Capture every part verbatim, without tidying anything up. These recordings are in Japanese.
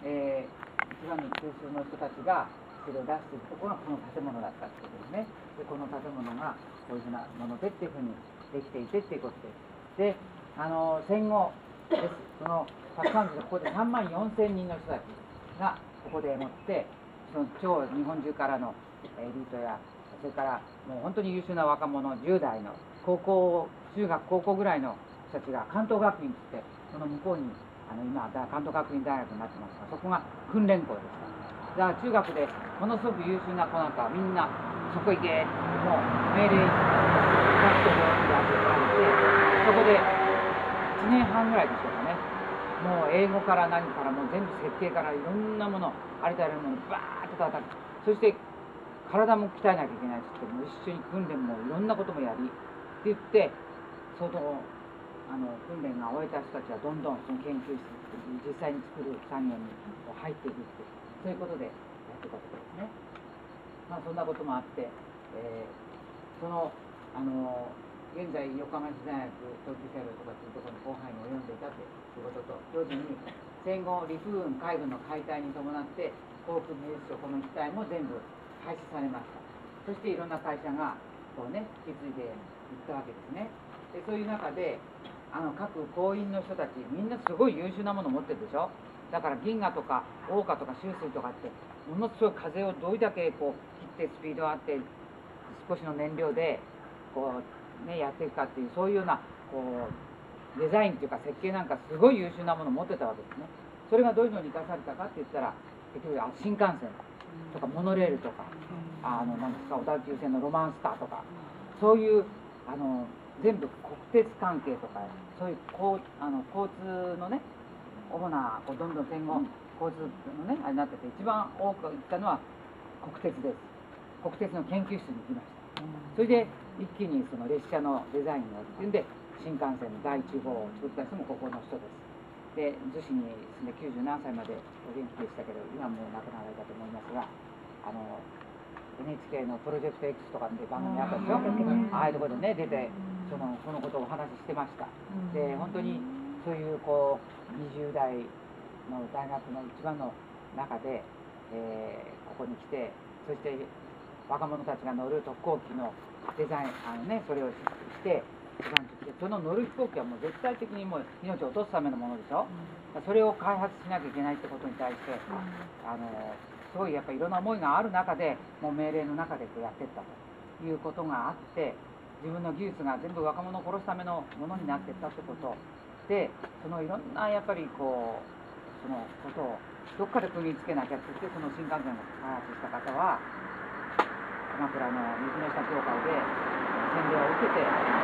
えー、一番の中枢の人たちがそれを出していくところがこの建物だったってことですね。でこの建物がこういうふうなものでっていうふうにできていてっていうことです。であの戦後ですそのたくさんのここでさんまんよんせんにんの人たちがここでもってその超日本中からのエリートやそれからもう本当に優秀な若者じゅう代の高校中学高校ぐらいの人たちが関東学院っていってその向こうにあの今関東学院大学になってますがそこが訓練校でした。だから中学でものすごく優秀な子なんかはみんなそこ行けってもう命令学徒にやってられてそこでいちねんはんぐらいでしょうかね。もう英語から何からもう全部設計からいろんなものありとあらゆるものバーッと叩く。そして体も鍛えなきゃいけないって言っても一緒に訓練もいろんなこともやりって言って相当あの訓練が終えた人たちはどんどんその研究室実際に作る作業に入っていくってそういうことでやってたところですね。まあそんなこともあって、えー、そのあの現在横浜市大学東急車両とかというところの広範囲に及んでいたということと同時に戦後陸軍海軍の解体に伴って航空技術所この一帯も全部廃止されました。そしていろんな会社がこうね引き継いでいったわけですね。でそういう中であの各工員の人たちみんなすごい優秀なものを持ってるでしょ。だから銀河とか桜花とか秋水とかってものすごい風をどれだけこう切ってスピードあって少しの燃料でこうねやっていくかっていうそういうようなこうデザインっていうか設計なんかすごい優秀なものを持ってたわけですね。それがどういうのに生かされたかって言ったら結局新幹線とかモノレールとかあのなんですか小田急線のロマンスターとかそういうあの全部国鉄関係とかそういうこうあの交通のね主なこうどんどん戦後交通のねあれになってて一番多く行ったのは国鉄です。国鉄の研究室に行きました。それで一気にその列車のデザインをっていうんで新幹線の第一号を作った人もここの人です。で逗子に住んできゅうじゅうなんさいまでお元気でしたけど今もう亡くなられたと思いますがあの エヌエイチケー のプロジェクト X とかっていう番組あったでしょ。ああいうところでね出てそのこのことをお話ししてました。で本当にそういうこうにじゅう代の大学の一番の中で、えー、ここに来てそして若者たちが乗る特攻機のデザインあのねそれをしてその乗る飛行機はもう絶対的にもう命を落とすためのものでしょ。それを開発しなきゃいけないってことに対してあのすごいやっぱりいろんな思いがある中でもう命令の中でこうやっていったということがあって自分の技術が全部若者を殺すためのものになっていったってことでそのいろんなやっぱりこうそのことをどっかで釘つけなきゃって言ってその新幹線を開発した方は鎌倉の水の下教会で洗礼を受けて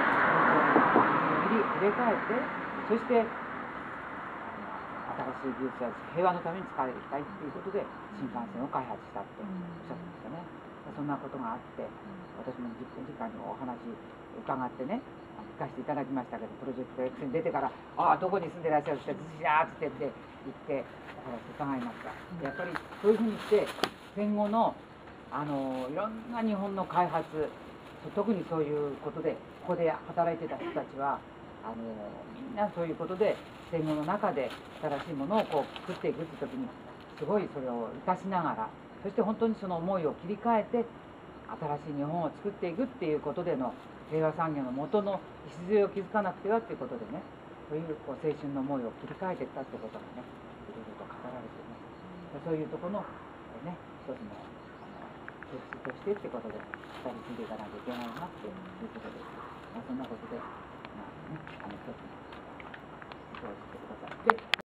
入れ替えてそして新しい技術や平和のために使われていきたいということで新幹線を開発したっておっしゃってましたね。そんなことがあって私もじゅっぷんじかんにお話伺ってね聞かせていただきましたけどプロジェクト X に出てから「ああどこに住んでらっしゃるってずしや」って言って言ってお話伺いました。やっぱりそういうふうにして戦後のあのいろんな日本の開発特にそういうことでここで働いてた人たちはあのみんなそういうことで戦後の中で新しいものをこう作っていくって時にすごいそれを生かしながらそして本当にその思いを切り替えて新しい日本を作っていくっていうことでの平和産業の元の礎を築かなくてはっていうことでねそういうこう青春の思いを切り替えていったってことがねいろいろと語られています。そういうところのね一つの歴史としてってことで語り継いでいかなきゃいけないなっていうことです。まあ、そんなことで、まあね、あの一つの質問をしてください。で